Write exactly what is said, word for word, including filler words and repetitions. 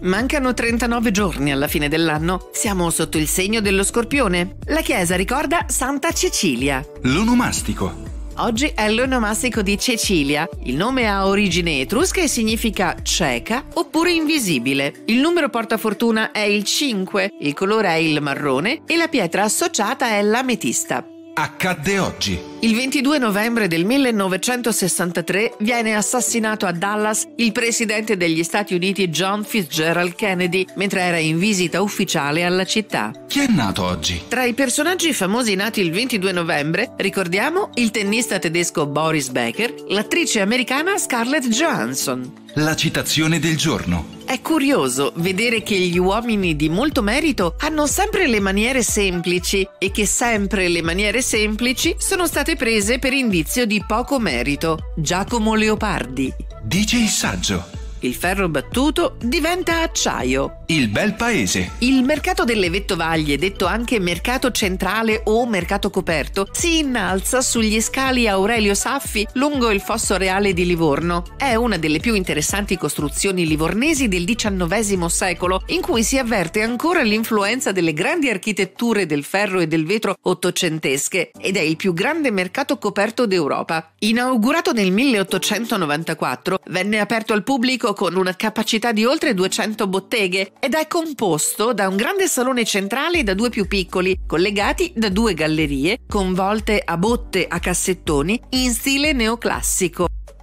Mancano trentanove giorni alla fine dell'anno. Siamo sotto il segno dello Scorpione. La chiesa ricorda Santa Cecilia. L'onomastico. Oggi è l'onomastico di Cecilia. Il nome ha origine etrusca e significa cieca oppure invisibile. Il numero portafortuna è il cinque, il colore è il marrone e la pietra associata è l'ametista. Accadde oggi. Il ventidue novembre del millenovecentosessantatré viene assassinato a Dallas il presidente degli Stati Uniti John Fitzgerald Kennedy mentre era in visita ufficiale alla città. Chi è nato oggi? Tra i personaggi famosi nati il ventidue novembre ricordiamo il tennista tedesco Boris Becker, l'attrice americana Scarlett Johansson. La citazione del giorno. È curioso vedere che gli uomini di molto merito hanno sempre le maniere semplici e che sempre le maniere semplici sono state prese per indizio di poco merito. Giacomo Leopardi. Dice il saggio. Il ferro battuto diventa acciaio. Il bel paese. Il mercato delle vettovaglie, detto anche mercato centrale o mercato coperto, si innalza sugli scali Aurelio Saffi lungo il Fosso Reale di Livorno. È una delle più interessanti costruzioni livornesi del diciannovesimo secolo, in cui si avverte ancora l'influenza delle grandi architetture del ferro e del vetro ottocentesche ed è il più grande mercato coperto d'Europa. Inaugurato nel milleottocentonovantaquattro, venne aperto al pubblico con una capacità di oltre duecento botteghe ed è composto da un grande salone centrale e da due più piccoli, collegati da due gallerie con volte a botte a cassettoni in stile neoclassico.